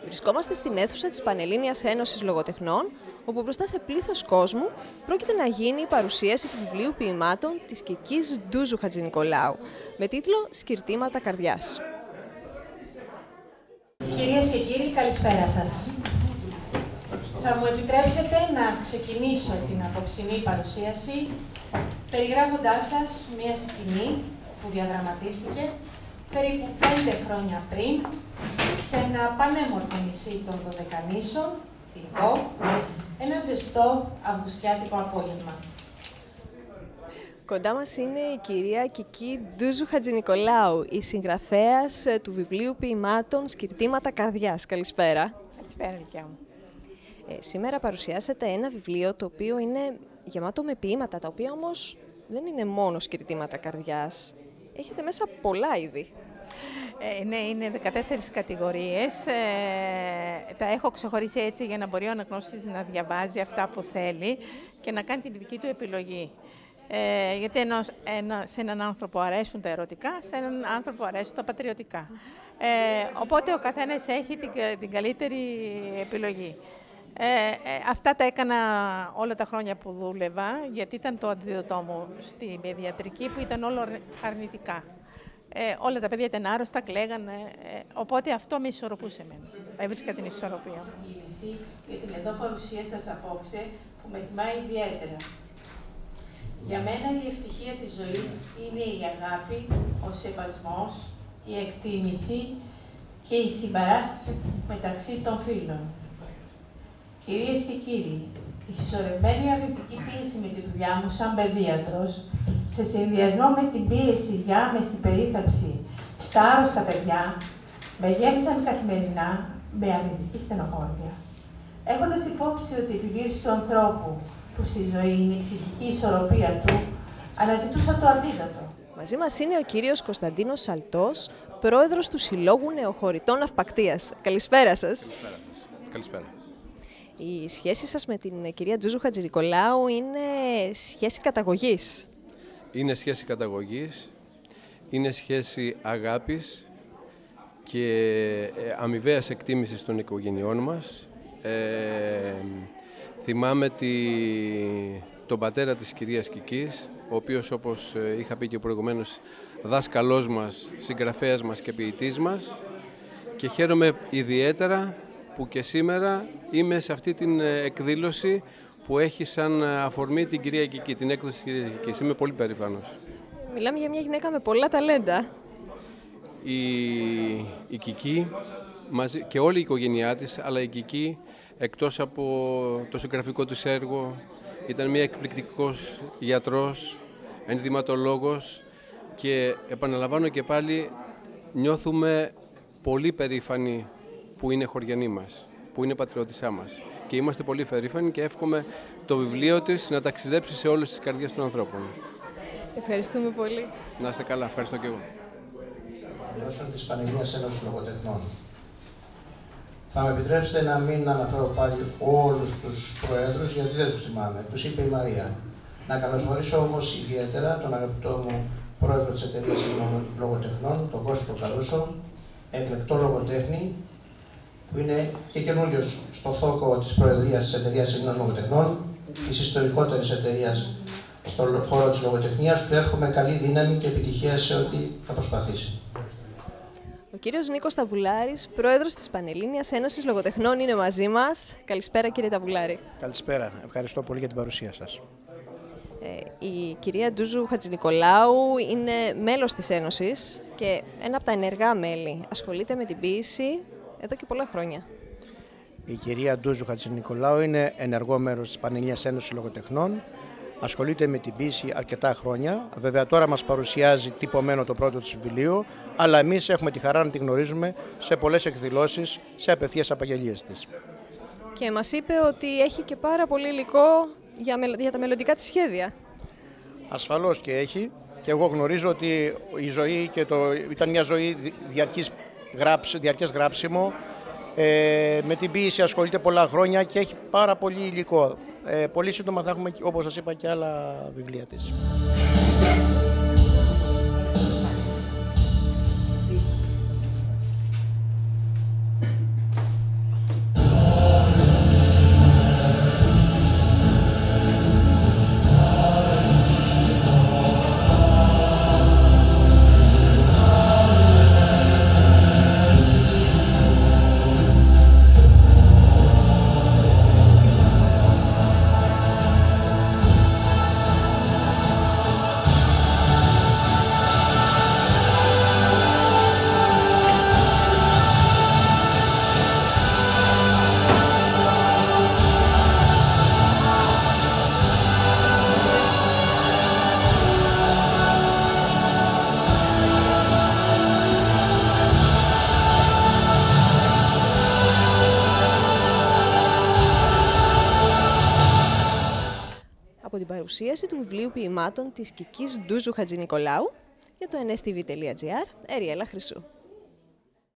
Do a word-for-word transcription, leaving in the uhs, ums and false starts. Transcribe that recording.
Βρισκόμαστε στην αίθουσα της Πανελλήνιας Ένωσης Λογοτεχνών, όπου μπροστά σε πλήθος κόσμου πρόκειται να γίνει η παρουσίαση του βιβλίου ποιημάτων της Κικής Ντούζου Χατζηνικολάου, με τίτλο «Σκυρτήματα καρδιάς». Κυρίες και κύριοι, καλησπέρα σας. Θα μου επιτρέψετε να ξεκινήσω την απόψινή παρουσίαση περιγράφοντάς σας μία σκηνή που διαδραματίστηκε περίπου πέντε χρόνια πριν σε ένα πανέμορφο νησί των Δωδεκανήσων, την Κο, ένα ζεστό αυγουστιάτικο απόγευμα. Κοντά μας είναι η κυρία Κική Ντούζου Χατζηνικολάου, η συγγραφέας του βιβλίου ποιημάτων «Σκυρτήματα καρδιάς». Καλησπέρα. Καλησπέρα, Λυκιά μου. Ε, σήμερα παρουσιάσετε ένα βιβλίο το οποίο είναι γεμάτο με ποίηματα, τα οποία όμως δεν είναι μόνο σκυρτήματα καρδιάς. Έχετε μέσα πολλά είδη. Ε, ναι, είναι δεκατέσσερις κατηγορίες. Ε, τα έχω ξεχωρίσει έτσι για να μπορεί ο αναγνώστης να διαβάζει αυτά που θέλει και να κάνει την δική του επιλογή. Ε, γιατί ενώ, ένα, σε έναν άνθρωπο αρέσουν τα ερωτικά, σε έναν άνθρωπο αρέσουν τα πατριωτικά. Ε, οπότε ο καθένας έχει την, την καλύτερη επιλογή. Ε, ε, αυτά τα έκανα όλα τα χρόνια που δούλευα, γιατί ήταν το αντίδοτό μου στην παιδιατρική που ήταν όλο αρνητικά. Ε, όλα τα παιδιά ήταν άρρωστα, κλαίγανε, ε, οπότε αυτό με ισορροπούσε εμένα. Έβρισκα την ισορροπία μου. Για την εδώ παρουσία σας απόψε που με τιμά ιδιαίτερα. Για μένα η ευτυχία της ζωής είναι η αγάπη, ο σεβασμός, η εκτίμηση και η συμπαράσταση μεταξύ των φίλων. Κυρίες και κύριοι, η συσσωρευμένη αρνητική πίεση με τη δουλειά μου σαν παιδίατρος, σε συνδυασμό με την πίεση για άμεση περίθαλψη στα άρρωστα παιδιά, με γέμισαν καθημερινά με αρνητική στενοχώρια. Έχοντας υπόψη ότι η επιβίωση του ανθρώπου που στη ζωή είναι η ψυχική ισορροπία του, αναζητούσα το αντίδοτο. Μαζί μας είναι ο κύριος Κωνσταντίνος Σαλτός, πρόεδρος του Συλλόγου Νεοχωρητών Ναυπακτίας. Καλησπέρα σας. Καλησπέρα. Καλησπέρα. Η σχέση σας με την κυρία Ντούζου Χατζηνικολάου είναι σχέση καταγωγής. Είναι σχέση καταγωγής, είναι σχέση αγάπης και αμοιβαίας εκτίμησης των οικογενειών μας. Ε, θυμάμαι τη, τον πατέρα της κυρίας Κικής, ο οποίος, όπως είχα πει και προηγουμένως, δάσκαλός μας, συγγραφέας μας και ποιητής μας, και χαίρομαι ιδιαίτερα που και σήμερα είμαι σε αυτή την εκδήλωση που έχει σαν αφορμή την κυρία Κική, την έκδοση της κυρίας Κικής. Είμαι πολύ περήφανος. Μιλάμε για μια γυναίκα με πολλά ταλέντα. Η, η Κική μαζί, και όλη η οικογένειά της, αλλά η Κική, εκτός από το συγγραφικό της έργο, ήταν μια εκπληκτικός γιατρός, ενδυματολόγος, και επαναλαμβάνω και πάλι, νιώθουμε πολύ περήφανοι που είναι χωριανή μας, που είναι πατριώτησά μας. Και είμαστε πολύ περήφανοι και εύχομαι το βιβλίο της να ταξιδέψει σε όλες τις καρδιές των ανθρώπων. Ευχαριστούμε πολύ. Να είστε καλά, ευχαριστώ και εγώ. Μέσω της Πανελλήνιας Ένωσης Λογοτεχνών. Θα με επιτρέψετε να μην αναφέρω πάλι όλους τους προέδρους, γιατί δεν τους θυμάμαι. Τους είπε η Μαρία. Να καλωσορίσω όμως ιδιαίτερα τον αγαπητό μου πρόεδρο της Εταιρείας Λογοτεχνών, τον Κώστα Καρούσο, εκλεκτό λογοτέχνη, που είναι και καινούριος στο θόκο της Προεδρίας της Εταιρείας Ελληνών Λογοτεχνών, της ιστορικότερης εταιρείας στον χώρο της λογοτεχνίας, που εύχομαι καλή δύναμη και επιτυχία σε ό,τι θα προσπαθήσει. Ο κύριος Νίκος Ταβουλάρης, πρόεδρος της Πανελλήνιας Ένωσης Λογοτεχνών, είναι μαζί μας. Καλησπέρα, κύριε Ταβουλάρη. Καλησπέρα. Ευχαριστώ πολύ για την παρουσία σας. Ε, η κυρία Ντούζου Χατζηνικολάου είναι μέλος της Ένωσης και ένα από τα ενεργά μέλη. Ασχολείται με την ποίηση εδώ και πολλά χρόνια. Η κυρία Ντούζου Χατζηνικολάου είναι ενεργό μέρος της Πανελλήνιας Ένωσης Λογοτεχνών. Ασχολείται με την ποίηση αρκετά χρόνια. Βέβαια, τώρα μας παρουσιάζει τυπωμένο το πρώτο της βιβλίο, αλλά εμείς έχουμε τη χαρά να τη γνωρίζουμε σε πολλές εκδηλώσεις, σε απευθείας απαγγελίες της. Και μας είπε ότι έχει και πάρα πολύ υλικό για, για τα μελλοντικά της σχέδια. Ασφαλώς και έχει. Και εγώ γνωρίζω ότι η ζωή και το, ήταν μια ζωή διαρκής γράψη, διαρκές γράψιμο. Ε, με την ποίηση ασχολείται πολλά χρόνια και έχει πάρα πολύ υλικό. Ε, πολύ σύντομα θα έχουμε, όπως σας είπα, και άλλα βιβλία της. από την παρουσίαση του βιβλίου ποιημάτων της Κικής Ντούζου Χατζηνικολάου για το εν ες τι βι τελεία τζι άρ, Εριέλα Χρυσού.